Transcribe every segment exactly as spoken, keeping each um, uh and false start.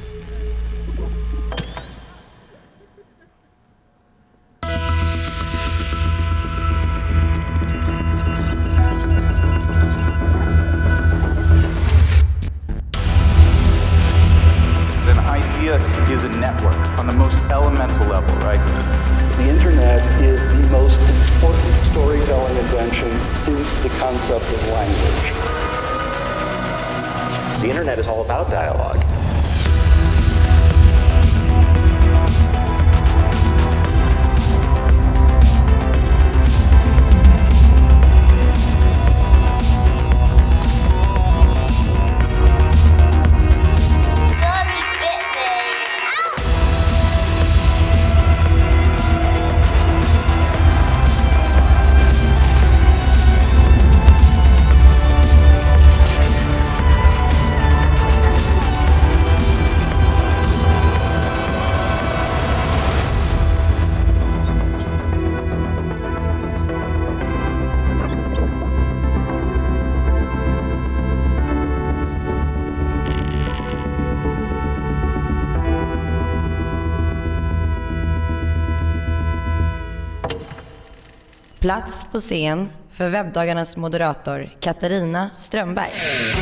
Is a network on the most elemental level, right? The internet is the most important storytelling invention since the concept of language. The internet is all about dialogue. Plats på scen för webbdagarnas moderator Katarina Strömberg.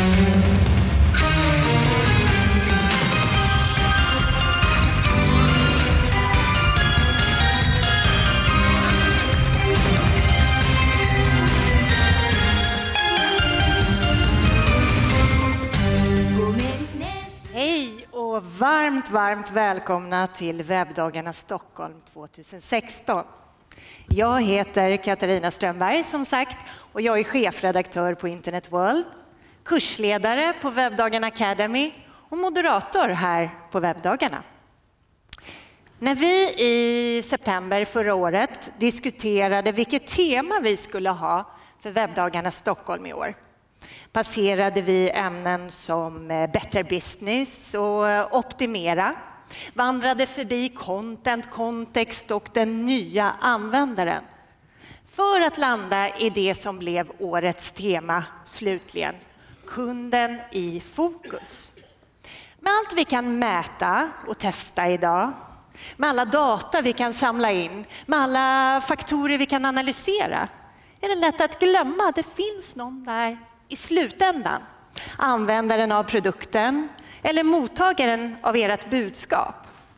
Hej och varmt, varmt välkomna till webbdagarna Stockholm tjugohundrasexton. Jag heter Katarina Strömberg som sagt och jag är chefredaktör på Internet World, kursledare på Webbdagarna Academy och moderator här på webbdagarna. När vi i september förra året diskuterade vilket tema vi skulle ha för webbdagarna Stockholm i år passerade vi ämnen som Better Business och Optimera, vandrade förbi content, kontext och den nya användaren för att landa i det som blev årets tema slutligen, kunden i fokus. Med allt vi kan mäta och testa idag, med alla data vi kan samla in, med alla faktorer vi kan analysera, är det lätt att glömma att det finns någon där i slutändan. Användaren av produkten eller mottagaren av ert budskap.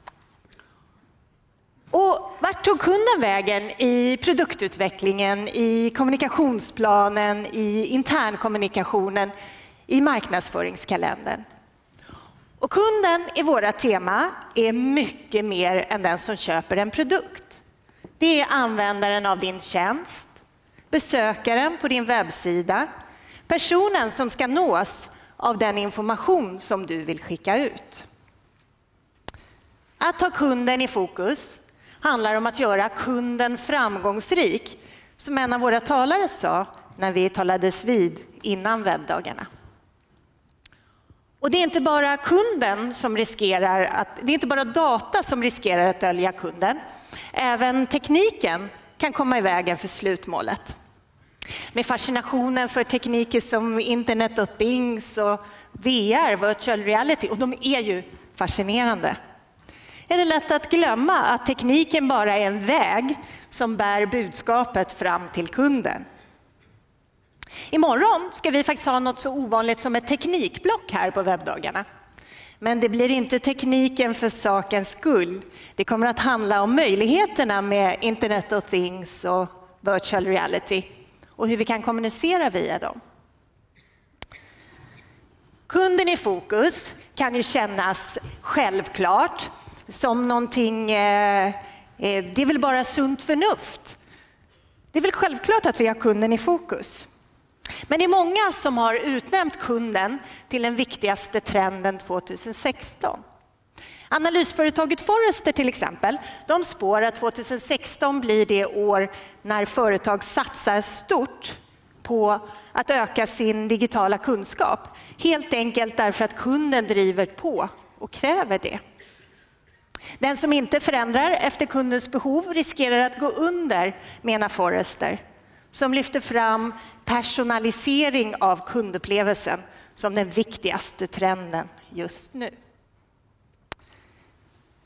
Och vart tog kunden vägen i produktutvecklingen, i kommunikationsplanen, i internkommunikationen, i marknadsföringskalendern? Och kunden i våra tema är mycket mer än den som köper en produkt. Det är användaren av din tjänst, besökaren på din webbsida, personen som ska nås av den information som du vill skicka ut. Att ha kunden i fokus handlar om att göra kunden framgångsrik, som en av våra talare sa när vi talades vid innan webbdagarna. Och det är inte bara kunden som riskerar att, det är inte bara data som riskerar att dölja kunden. Även tekniken kan komma i vägen för slutmålet. Med fascinationen för tekniker som Internet of Things och V R, virtual reality, och de är ju fascinerande, är det lätt att glömma att tekniken bara är en väg som bär budskapet fram till kunden. Imorgon ska vi faktiskt ha något så ovanligt som ett teknikblock här på webbdagarna. Men det blir inte tekniken för sakens skull. Det kommer att handla om möjligheterna med Internet of Things och virtual reality och hur vi kan kommunicera via dem. Kunden i fokus kan ju kännas självklart som någonting, eh, det är väl bara sunt förnuft. Det är väl självklart att vi har kunden i fokus. Men det är många som har utnämnt kunden till den viktigaste trenden tjugohundrasexton. Analysföretaget Forrester till exempel, de spår att tjugohundrasexton blir det år när företag satsar stort på att öka sin digitala kunskap. Helt enkelt därför att kunden driver på och kräver det. Den som inte förändrar efter kundens behov riskerar att gå under, menar Forrester, som lyfter fram personalisering av kundupplevelsen som den viktigaste trenden just nu.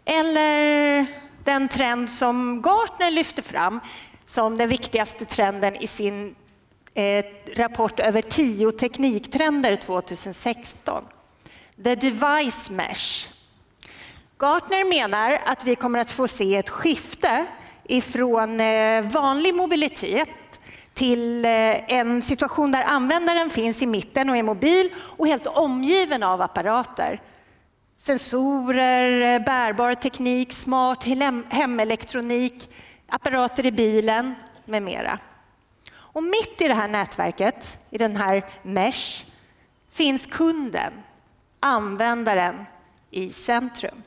Eller den trend som Gartner lyfter fram som den viktigaste trenden i sin eh, rapport över tio tekniktrender tjugohundrasexton. The Device Mesh. Gartner menar att vi kommer att få se ett skifte ifrån eh, vanlig mobilitet till eh, en situation där användaren finns i mitten och är mobil och helt omgiven av apparater. Sensorer, bärbar teknik, smart hemelektronik, apparater i bilen med mera. Och mitt i det här nätverket, i den här mesh, finns kunden, användaren i centrum.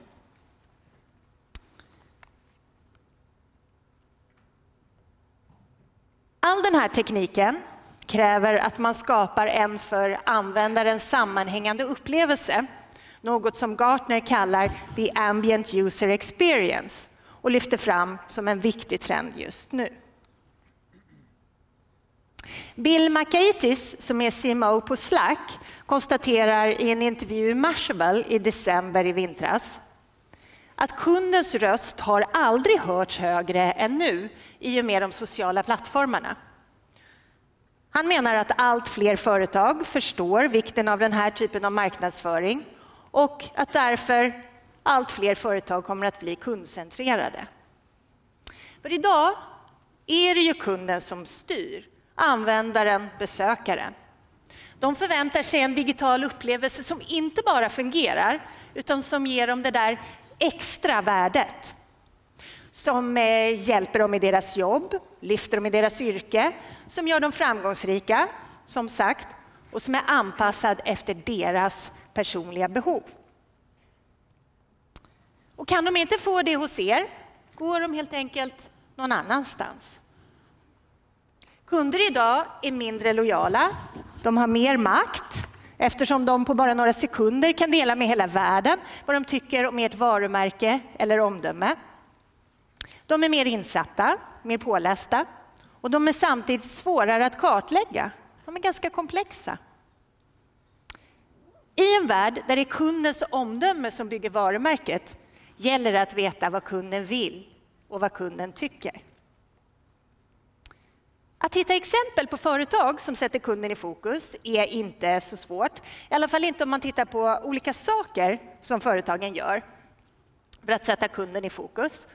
All den här tekniken kräver att man skapar en för användaren sammanhängande upplevelse. Något som Gartner kallar the ambient user experience och lyfter fram som en viktig trend just nu. Bill Makaitis, som är C M O på Slack, konstaterar i en intervju i Mashable i december i vintras att kundens röst har aldrig hörts högre än nu i och med de sociala plattformarna. Han menar att allt fler företag förstår vikten av den här typen av marknadsföring och att därför allt fler företag kommer att bli kundcentrerade. För idag är det ju kunden som styr, användaren, besökaren. De förväntar sig en digital upplevelse som inte bara fungerar utan som ger dem det där extra värdet. Som hjälper dem i deras jobb, lyfter dem i deras yrke, som gör dem framgångsrika, som sagt, och som är anpassad efter deras personliga behov. Och kan de inte få det hos er, går de helt enkelt någon annanstans. Kunder idag är mindre lojala, de har mer makt eftersom de på bara några sekunder kan dela med hela världen vad de tycker om ert varumärke eller omdöme. De är mer insatta, mer pålästa och de är samtidigt svårare att kartlägga. De är ganska komplexa. I en värld där det är kundens omdöme som bygger varumärket gäller det att veta vad kunden vill och vad kunden tycker. Att hitta exempel på företag som sätter kunden i fokus är inte så svårt. I alla fall inte om man tittar på olika saker som företagen gör för att sätta kunden i fokus.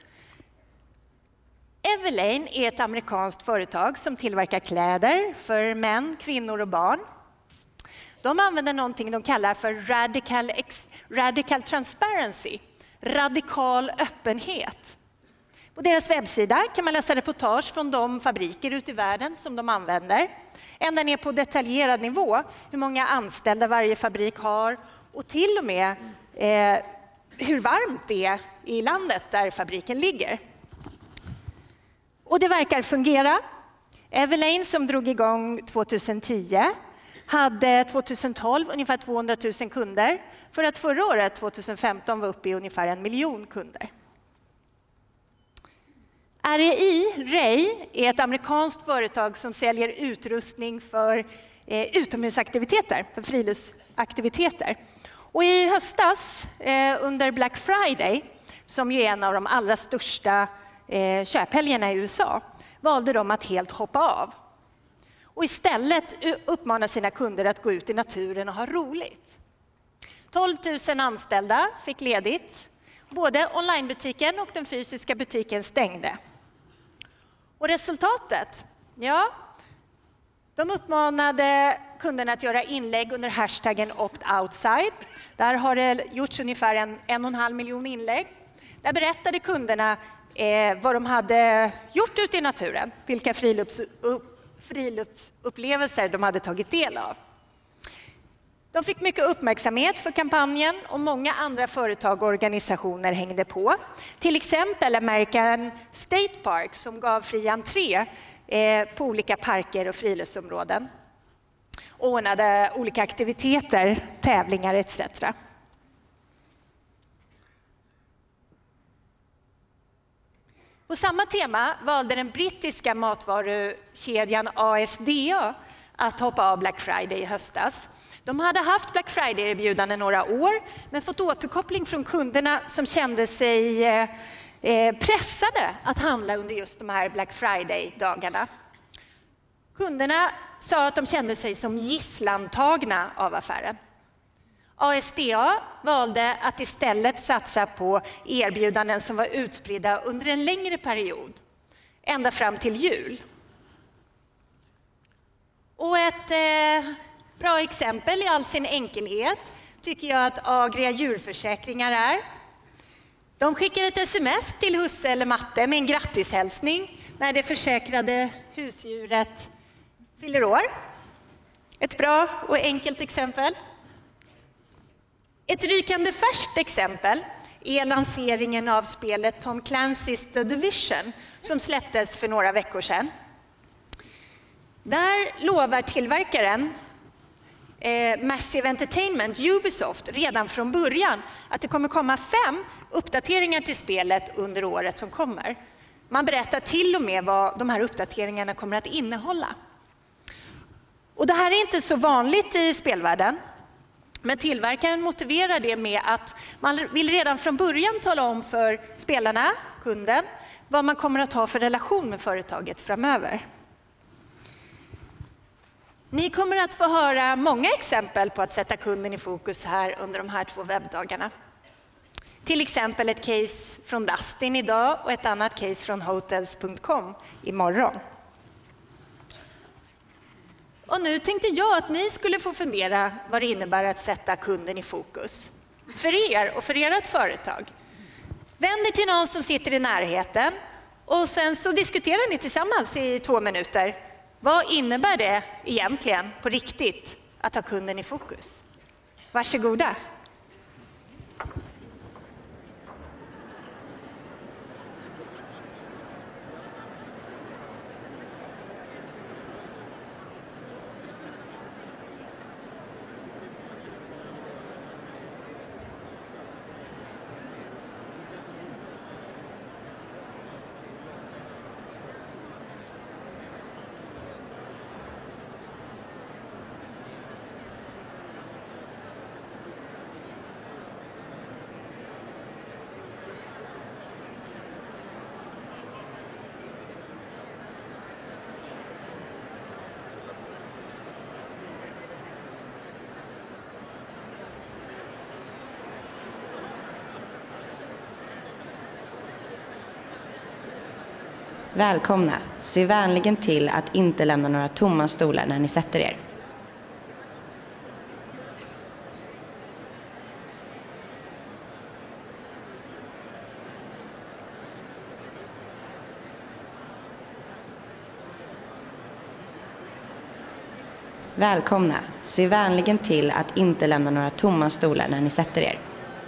Everlane är ett amerikanskt företag som tillverkar kläder för män, kvinnor och barn. De använder någonting de kallar för radical, ex, radical transparency, radikal öppenhet. På deras webbsida kan man läsa reportage från de fabriker ute i världen som de använder. Ända ner på detaljerad nivå, hur många anställda varje fabrik har och till och med eh, hur varmt det är i landet där fabriken ligger. Och det verkar fungera. Everlane som drog igång tjugohundratio hade tjugotolv ungefär tvåhundratusen kunder för att förra året, tjugofemton, var uppe i ungefär en miljon kunder. R E I, Ray, är ett amerikanskt företag som säljer utrustning för eh, utomhusaktiviteter, för friluftsaktiviteter. Och i höstas eh, under Black Friday, som ju är en av de allra största eh, köphelgerna i U S A, valde de att helt hoppa av. Och istället uppmana sina kunder att gå ut i naturen och ha roligt. tolv tusen anställda fick ledigt. Både onlinebutiken och den fysiska butiken stängde. Och resultatet? Ja, de uppmanade kunderna att göra inlägg under hashtaggen opt-outside. Där har det gjorts ungefär en, en och en halv miljon inlägg. Där berättade kunderna eh, vad de hade gjort ute i naturen. Vilka frilufts, friluftsupplevelser de hade tagit del av. De fick mycket uppmärksamhet för kampanjen och många andra företag och organisationer hängde på. Till exempel American State Park som gav fri entré eh, på olika parker och friluftsområden. Och ordnade olika aktiviteter, tävlingar et cetera. På samma tema valde den brittiska matvarukedjan A S D A att hoppa av Black Friday i höstas. De hade haft Black Friday-erbjudanden några år men fått återkoppling från kunderna som kände sig eh, pressade att handla under just de här Black Friday-dagarna. Kunderna sa att de kände sig som gisslantagna av affären. A S D A valde att istället satsa på erbjudanden som var utspridda under en längre period, ända fram till jul. Och ett eh, bra exempel i all sin enkelhet tycker jag att Agria djurförsäkringar är. De skickar ett sms till husse eller matte med en grattishälsning när det försäkrade husdjuret fyller år. Ett bra och enkelt exempel. Ett rykande färskt exempel är lanseringen av spelet Tom Clancy's The Division som släpptes för några veckor sedan. Där lovar tillverkaren eh, Massive Entertainment, Ubisoft, redan från början att det kommer komma fem uppdateringar till spelet under året som kommer. Man berättar till och med vad de här uppdateringarna kommer att innehålla. Och det här är inte så vanligt i spelvärlden. Men tillverkaren motiverar det med att man vill redan från början tala om för spelarna, kunden, vad man kommer att ha för relation med företaget framöver. Ni kommer att få höra många exempel på att sätta kunden i fokus här under de här två webbdagarna. Till exempel ett case från Dustin idag och ett annat case från hotels punkt com imorgon. Och nu tänkte jag att ni skulle få fundera vad det innebär att sätta kunden i fokus. För er och för ert företag. Vänd er till någon som sitter i närheten och sen så diskuterar ni tillsammans i två minuter. Vad innebär det egentligen på riktigt att ha kunden i fokus? Varsågoda. Välkomna. Se vänligen till att inte lämna några tomma stolar när ni sätter er. Välkomna. Se vänligen till att inte lämna några tomma stolar när ni sätter er.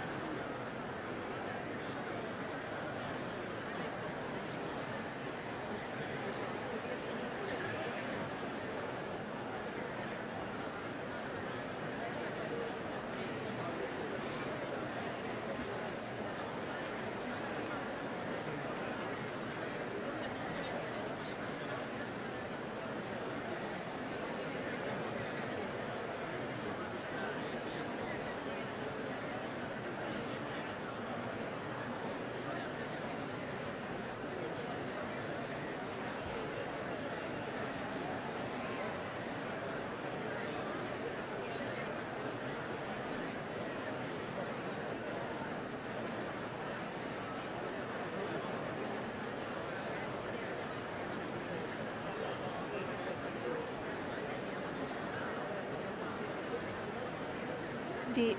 Det...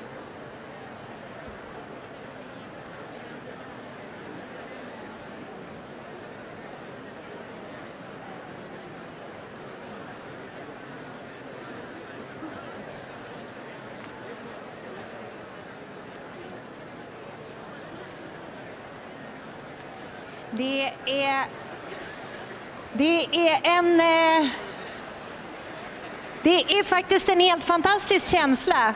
Det är, det är en... Det är faktiskt en helt fantastisk känsla.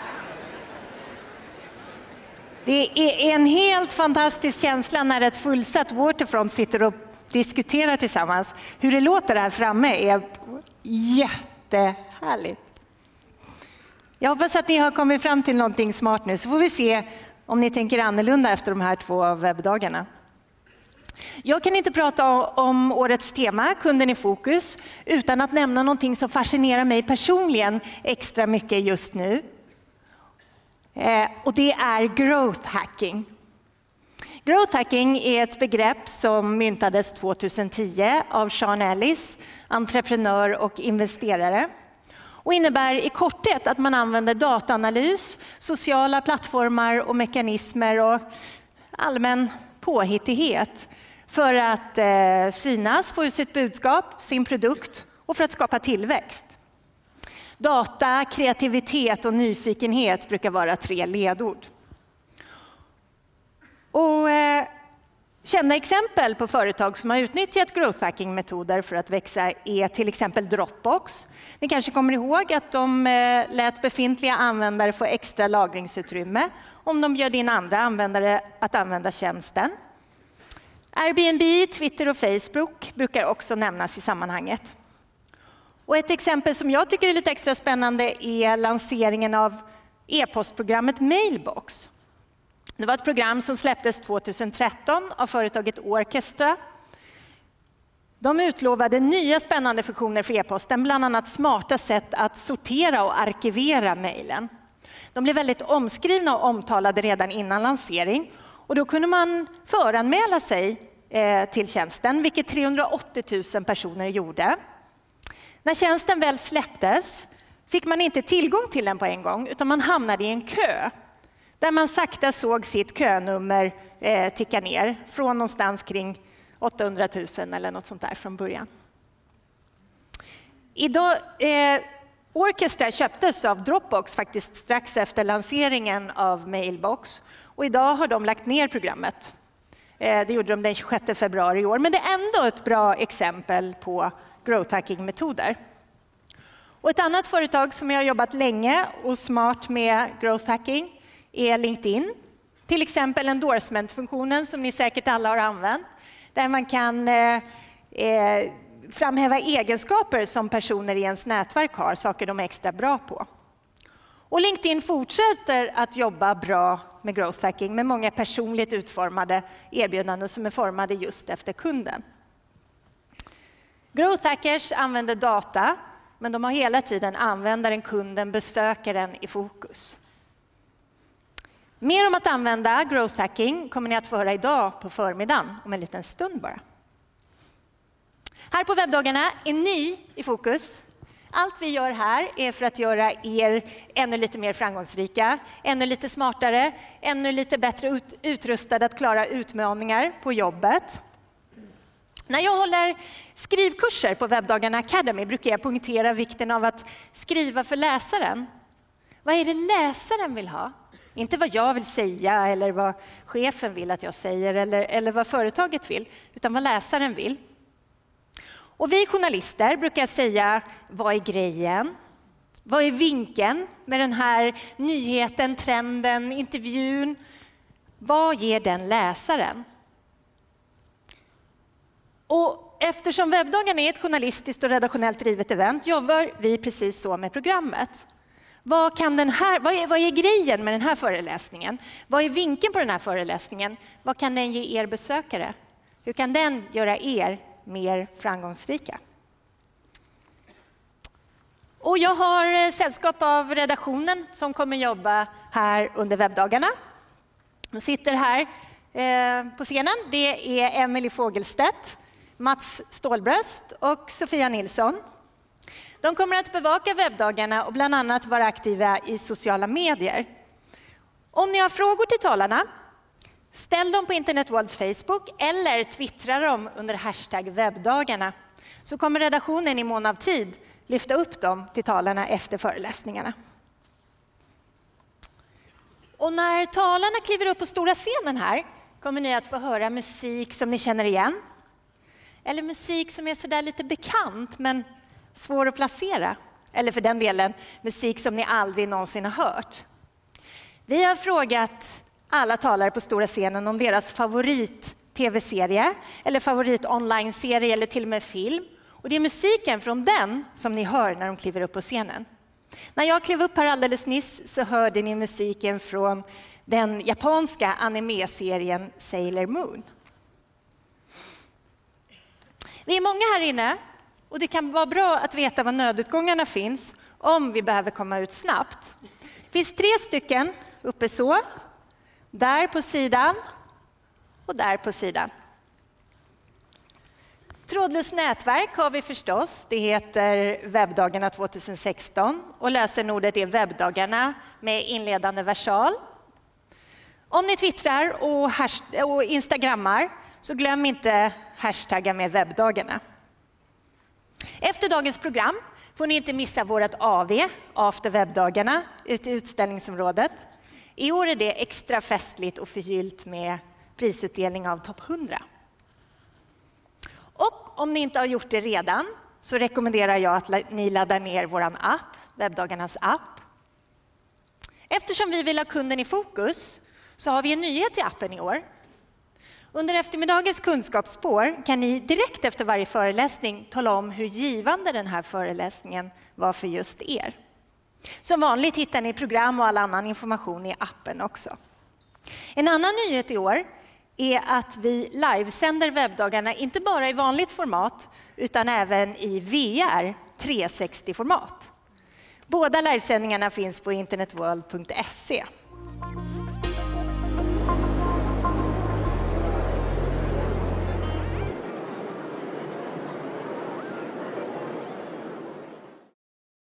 Det är en helt fantastisk känsla när ett fullsatt Waterfront sitter och diskuterar tillsammans. Hur det låter här framme är jättehärligt. Jag hoppas att ni har kommit fram till någonting smart nu, så får vi se om ni tänker annorlunda efter de här två webbdagarna. Jag kan inte prata om årets tema, kunden i fokus, utan att nämna någonting som fascinerar mig personligen extra mycket just nu. Eh, och det är growth hacking. Growth hacking är ett begrepp som myntades tjugohundratio av Sean Ellis, entreprenör och investerare. Och innebär i korthet att man använder dataanalys, sociala plattformar och mekanismer och allmän påhittighet för att eh, synas, få ut sitt budskap, sin produkt och för att skapa tillväxt. Data, kreativitet och nyfikenhet brukar vara tre ledord. Och, eh, kända exempel på företag som har utnyttjat growth hacking-metoder för att växa är till exempel Dropbox. Ni kanske kommer ihåg att de eh, lät befintliga användare få extra lagringsutrymme om de bjöd in andra användare att använda tjänsten. Airbnb, Twitter och Facebook brukar också nämnas i sammanhanget. Och ett exempel som jag tycker är lite extra spännande är lanseringen av e-postprogrammet Mailbox. Det var ett program som släpptes tjugotretton av företaget Orchestra. De utlovade nya spännande funktioner för e-posten, bland annat smarta sätt att sortera och arkivera mejlen. De blev väldigt omskrivna och omtalade redan innan lansering. Och då kunde man föranmäla sig eh, till tjänsten, vilket trehundraåttio tusen personer gjorde. När tjänsten väl släpptes fick man inte tillgång till den på en gång, utan man hamnade i en kö. Där man sakta såg sitt könummer eh, ticka ner från någonstans kring åttahundratusen eller något sånt där från början. Idag, eh, Orchestra köptes av Dropbox faktiskt strax efter lanseringen av Mailbox. Och idag har de lagt ner programmet. Eh, det gjorde de den tjugosjätte februari i år. Men det är ändå ett bra exempel på growth hacking-metoder. Och ett annat företag som jag har jobbat länge och smart med growth hacking är LinkedIn. Till exempel endorsement-funktionen som ni säkert alla har använt. Där man kan eh, eh, framhäva egenskaper som personer i ens nätverk har, saker de är extra bra på. Och LinkedIn fortsätter att jobba bra med growth hacking med många personligt utformade erbjudanden som är formade just efter kunden. Growth hackers använder data, men de har hela tiden användaren, kunden, besökaren i fokus. Mer om att använda growth hacking kommer ni att få höra idag på förmiddagen om en liten stund bara. Här på webbdagarna är ni i fokus. Allt vi gör här är för att göra er ännu lite mer framgångsrika, ännu lite smartare, ännu lite bättre ut, utrustade att klara utmaningar på jobbet. När jag håller skrivkurser på Webbdagarna Academy brukar jag poängtera vikten av att skriva för läsaren. Vad är det läsaren vill ha? Inte vad jag vill säga eller vad chefen vill att jag säger eller, eller vad företaget vill, utan vad läsaren vill. Och vi journalister brukar säga, vad är grejen? Vad är vinkeln med den här nyheten, trenden, intervjun? Vad ger den läsaren? Och eftersom Webbdagarna är ett journalistiskt och redaktionellt drivet event jobbar vi precis så med programmet. Vad, kan den här, vad, är, vad är grejen med den här föreläsningen? Vad är vinkeln på den här föreläsningen? Vad kan den ge er besökare? Hur kan den göra er mer framgångsrika? Och jag har sällskap av redaktionen som kommer jobba här under webbdagarna. De sitter här eh, på scenen. Det är Emelie Fogelstedt, Mats Stålbröst och Sofia Nilsson. De kommer att bevaka webbdagarna och bland annat vara aktiva i sociala medier. Om ni har frågor till talarna, ställ dem på Internet Worlds Facebook eller twittra dem under hashtag webbdagarna. Så kommer redaktionen i mån av tid lyfta upp dem till talarna efter föreläsningarna. Och när talarna kliver upp på stora scenen här kommer ni att få höra musik som ni känner igen. Eller musik som är så där lite bekant men svår att placera. Eller för den delen musik som ni aldrig någonsin har hört. Vi har frågat alla talare på stora scenen om deras favorit tv-serie eller favorit online-serie eller till och med film. Och det är musiken från den som ni hör när de kliver upp på scenen. När jag klev upp här alldeles nyss så hörde ni musiken från den japanska anime-serien Sailor Moon. Vi är många här inne och det kan vara bra att veta var nödutgångarna finns om vi behöver komma ut snabbt. Det finns tre stycken uppe så, där på sidan och där på sidan. Trådlöst nätverk har vi förstås. Det heter Webbdagarna tjugohundrasexton och lösenordet är webbdagarna med inledande versal. Om ni twittrar och, och instagrammar så glöm inte hashtagga med webbdagarna. Efter dagens program får ni inte missa vårt A V, After webbdagarna, ute i utställningsområdet. I år är det extra festligt och förgyllt med prisutdelning av topp hundra. Och om ni inte har gjort det redan så rekommenderar jag att ni laddar ner vår app, Webbdagarnas app. Eftersom vi vill ha kunden i fokus så har vi en nyhet i appen i år. Under eftermiddagens kunskapsspår kan ni direkt efter varje föreläsning tala om hur givande den här föreläsningen var för just er. Som vanligt hittar ni program och all annan information i appen också. En annan nyhet i år är att vi livesänder webbdagarna inte bara i vanligt format utan även i V R trehundrasextio-format. Båda livesändningarna finns på internetworld punkt se.